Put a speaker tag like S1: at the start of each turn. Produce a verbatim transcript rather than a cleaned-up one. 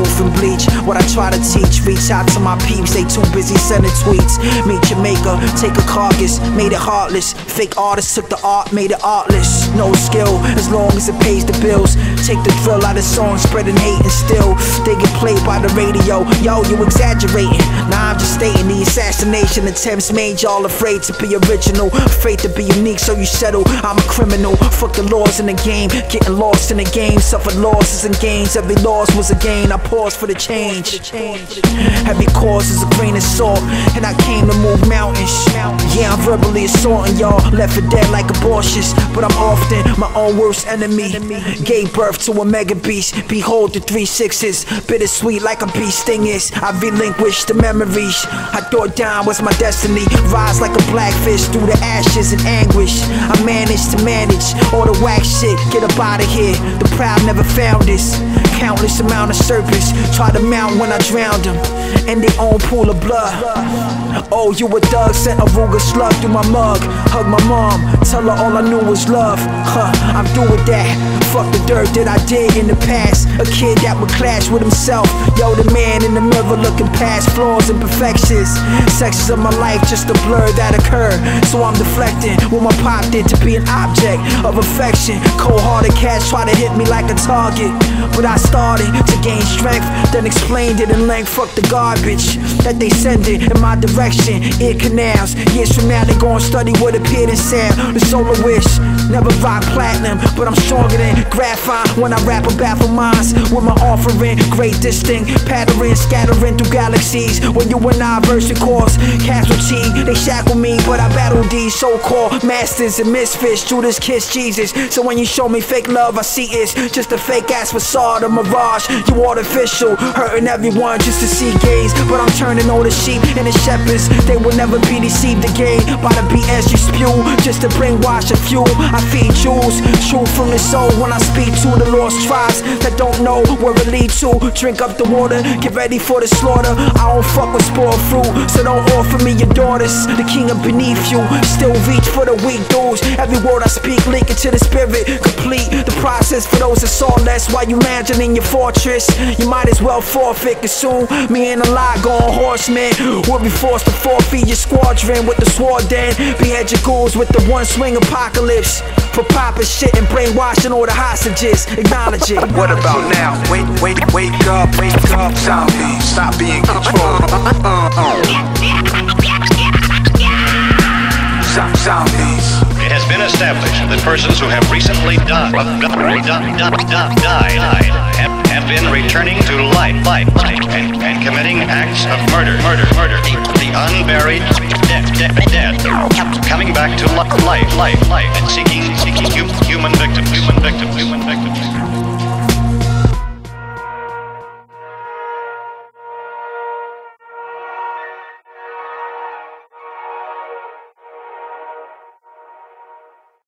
S1: roof and bleach. What I try to teach, reach out to my peeps, they too busy sending tweets. Meet Jamaica, take a carcass, made it heartless. Fake artists took the art, made it artless. No skill, as long as it pays the bills. Take the drill out of songs, spreading hate and still they get played by the radio. Yo, you exaggerating. Nah, I'm just stating the assassination attempts made y'all afraid to be original, afraid to be unique, so you settle. I'm a criminal, fuck the laws in the game, getting lost in the game, suffered losses and gains. Every loss was a gain, I pause for the change. Every cause is a grain of salt, and I came to move mountains. Yeah, I'm verbally assaulting y'all, left for dead like abortions, but I'm often my own worst enemy. Gave birth to a mega beast, behold the three sixes, bittersweet like a bee sting is. I relinquished the memories I thought down was my destiny. Rise like a blackfish through the ashes and anguish. I managed to manage all the whack shit, get up out of here. The proud never found this. Countless amount of serpents tried to mount when I drowned them in their own pool of blood. Oh, you a thug, sent a Ruger slug through my mug. Hug my mom, tell her all I knew was love. Huh, I'm through with that. Fuck the dirt that I did in the past. A kid that would clash with himself. Yo, the man in the mirror looking past flaws and imperfections. Sections of my life just a blur that occurred, so I'm deflecting with my pop did to be an object of affection. Cold-hearted cats try to hit me like a target, but I started to gain strength, then explained it in length. Fuck the garbage that they sending in my direction. Ear canals, years from now they gon' study what appeared in sound. The Soloist never rock platinum, but I'm stronger than graphite when I rap about for minds with my offering. Great distinct pattern scattering through galaxies. When you and I verse the course, casualty, they shackle me, but I battle these so-called masters and misfits. Judas kiss Jesus, so when you show me fake love, I see it's just a fake ass facade, a mirage. You artificial, hurting everyone just to see gains, but I'm turning all the sheep into shepherds. They will never be deceived again by the B S you spew, just to brainwash a few. I feed jewels, truth from the soul when I speak to the lost tribes that don't know where it leads to. Drink up the water, get ready for the slaughter. I don't fuck with spoiled fruit, so don't offer me your daughters. The king of beneath you, still reach for the weak dudes. Every word I speak link into the spirit, complete the process for those that saw less. While you lounging in your fortress, you might as well forfeit. Cause soon, me and a lot going horsemen will be forced to forfeit your squadron with the sword. Then behead your ghouls with the one swing apocalypse for popping shit and brainwashing all the hostages. Acknowledge it.
S2: What about now? Wait, wait, wake up, wake up, zombie. Stop being controlled. Stop zombies.
S3: It has been established that persons who have recently died, died, died have, have been returning to life, life, life and, and committing acts of murder, murder, murder. The unburied dead, dead, dead, coming back to life, life, life, and seeking, seeking human victims, human victims, human victims.